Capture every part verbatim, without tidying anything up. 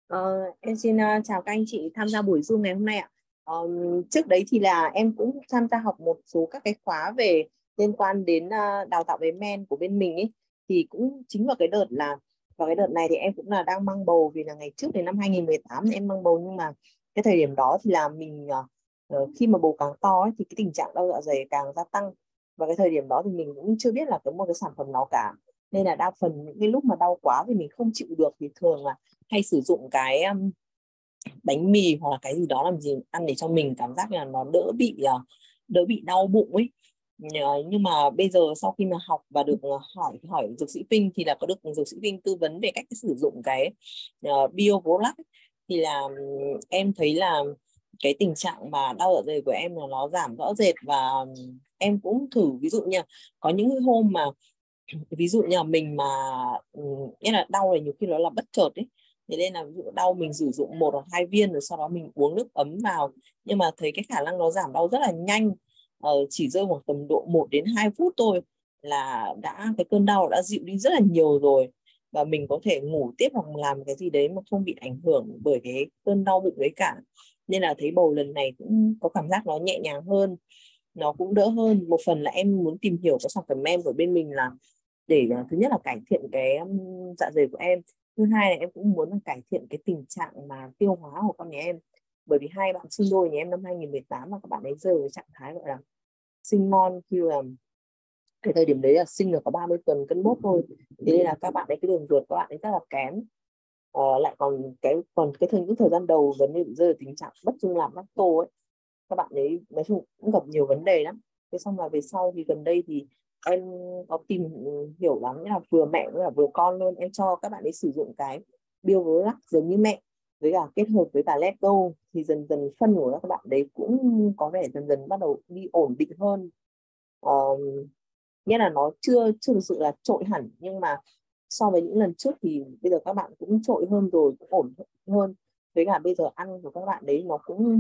Ờ, em xin uh, chào các anh chị tham gia buổi Zoom ngày hôm nay ạ. Ờ, Trước đấy thì là em cũng tham gia học một số các cái khóa về liên quan đến uh, đào tạo về men của bên mình ấy. Thì cũng chính vào cái đợt là vào cái đợt này thì em cũng là đang mang bầu, vì là ngày trước đến năm hai nghìn mười tám em mang bầu, nhưng mà cái thời điểm đó thì là mình uh, uh, khi mà bầu càng to ấy, thì cái tình trạng đau dạ dày càng gia tăng. Và cái thời điểm đó thì mình cũng chưa biết là có một cái sản phẩm nào cả, nên là đa phần những cái lúc mà đau quá thì mình không chịu được thì thường là hay sử dụng cái um, bánh mì hoặc là cái gì đó làm gì ăn để cho mình cảm giác là nó đỡ bị uh, đỡ bị đau bụng ấy. Nhờ- nhưng mà bây giờ sau khi mà học và được uh, hỏi hỏi dược sĩ Vinh, thì là có được dược sĩ Vinh tư vấn về cách sử dụng cái uh, BioProLac ấy, thì là um, em thấy là cái tình trạng mà đau dạ dày của em là nó giảm rõ rệt. Và um, em cũng thử, ví dụ như có những cái hôm mà ví dụ như là mình mà ừ, nghĩa là đau này nhiều khi nó là bất chợt ấy, thế nên là ví dụ đau mình sử dụng một hoặc hai viên rồi sau đó mình uống nước ấm vào, nhưng mà thấy cái khả năng nó giảm đau rất là nhanh. ờ, chỉ rơi khoảng tầm độ một đến hai phút thôi là đã cái cơn đau đã dịu đi rất là nhiều rồi, và mình có thể ngủ tiếp hoặc làm cái gì đấy mà không bị ảnh hưởng bởi cái cơn đau bụng đấy cả. Nên là thấy bầu lần này cũng có cảm giác nó nhẹ nhàng hơn, nó cũng đỡ hơn. Một phần là em muốn tìm hiểu cái sản phẩm em của bên mình là để uh, thứ nhất là cải thiện cái um, dạ dày của em, thứ hai là em cũng muốn là cải thiện cái tình trạng mà tiêu hóa của con nhà em. Bởi vì hai bạn sinh đôi nhà em năm hai nghìn mười tám mà các bạn ấy rơi vào trạng thái gọi là sinh non, khi là cái thời điểm đấy là sinh được có ba mươi tuần cân mốt thôi. Thế nên là các bạn ấy cái đường ruột các bạn ấy rất là kém. Ờ, lại còn cái còn cái thời những thời gian đầu gần như bị rơi vào tình trạng bất dung làm lacto ấy, các bạn ấy nói chung cũng gặp nhiều vấn đề lắm. Thế xong là về sau thì gần đây thì em có tìm hiểu lắm, nghĩa là vừa mẹ với cả vừa con luôn, em cho các bạn ấy sử dụng cái BioProLac giống như mẹ, với cả kết hợp với cả Letgo, thì dần dần phân của các bạn đấy cũng có vẻ dần dần bắt đầu đi ổn định hơn. ờ, Nghĩa là nó chưa chưa thực sự là trội hẳn, nhưng mà so với những lần trước thì bây giờ các bạn cũng trội hơn rồi, cũng ổn hơn. Với cả bây giờ ăn của các bạn đấy nó cũng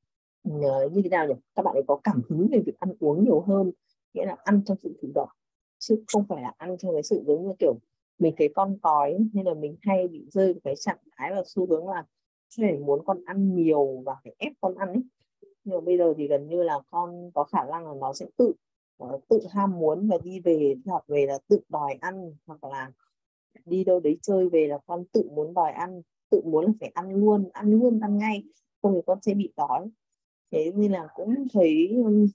uh, như thế nào nhỉ, các bạn ấy có cảm hứng về việc ăn uống nhiều hơn, nghĩa là ăn trong sự chủ động chứ không phải là ăn trong cái sự giống như kiểu mình thấy con còi ấy, nên là mình hay bị rơi vào cái trạng thái và xu hướng là phải muốn con ăn nhiều và phải ép con ăn ấy. Nhưng mà bây giờ thì gần như là con có khả năng là nó sẽ tự uh, tự ham muốn, và đi về đi học về là tự đòi ăn, hoặc là đi đâu đấy chơi về là con tự muốn đòi ăn, tự muốn là phải ăn luôn ăn luôn ăn ngay, không thì con sẽ bị đói. Thế nên là cũng thấy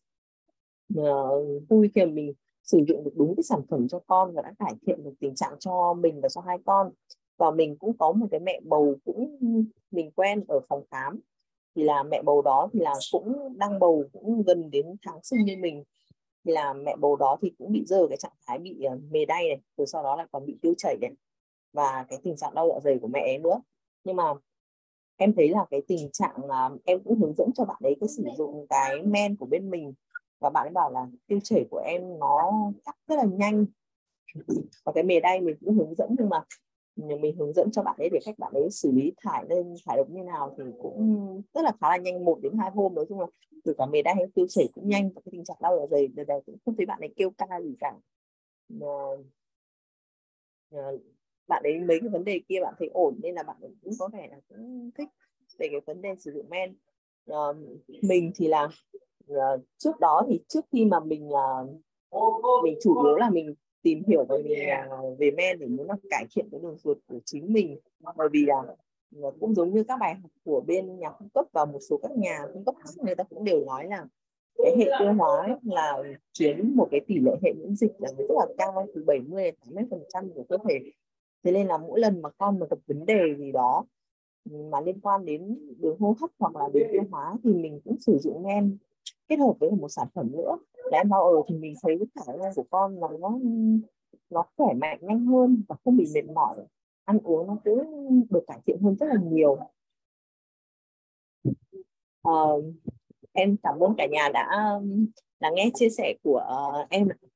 uh, vui khi mà mình sử dụng được đúng cái sản phẩm cho con và đã cải thiện được tình trạng cho mình và cho hai con. Và mình cũng có một cái mẹ bầu cũng mình quen ở phòng khám, thì là mẹ bầu đó thì là cũng đang bầu cũng gần đến tháng sinh như mình, thì là mẹ bầu đó thì cũng bị rơi vào cái trạng thái bị uh, mề đay này, rồi sau đó lại còn bị tiêu chảy này, và cái tình trạng đau dạ dày của mẹ ấy nữa. Nhưng mà em thấy là cái tình trạng là em cũng hướng dẫn cho bạn ấy cái sử dụng cái men của bên mình, và bạn ấy bảo là tiêu chảy của em nó cắt rất là nhanh, và cái mề đay mình cũng hướng dẫn, nhưng mà mình hướng dẫn cho bạn ấy để cách bạn ấy xử lý thải lên thải độc như nào thì cũng rất là khá là nhanh, một đến hai hôm. Nói chung là từ cả mề đay hay tiêu chảy cũng nhanh, và cái tình trạng đau dạ dày đợt này cũng không thấy bạn ấy kêu ca gì cả. Mà, uh, bạn ấy mấy cái vấn đề kia bạn thấy ổn, nên là bạn ấy cũng có vẻ là cũng thích về cái vấn đề sử dụng men. Uh, mình thì là uh, trước đó thì trước khi mà mình uh, mình chủ yếu là mình tìm hiểu về mình uh, về men để muốn là cải thiện cái đường ruột của chính mình, bởi vì là uh, cũng giống như các bài học của bên nhà cung cấp và một số các nhà cung cấp khác, người ta cũng đều nói là cái hệ tiêu hóa ấy là chiếm một cái tỷ lệ hệ miễn dịch là rất là cao, từ bảy mươi đến tám mươi phần trăm của cơ thể. Thế nên là mỗi lần mà con mà gặp vấn đề gì đó mà liên quan đến đường hô hấp hoặc là đường tiêu hóa thì mình cũng sử dụng men kết hợp với một sản phẩm nữa là em bao ở, thì mình thấy cái khả năng của con nó nó nó khỏe mạnh nhanh hơn và không bị mệt mỏi, ăn uống nó cũng được cải thiện hơn rất là nhiều. Ờ, em cảm ơn cả nhà đã lắng nghe chia sẻ của uh, em.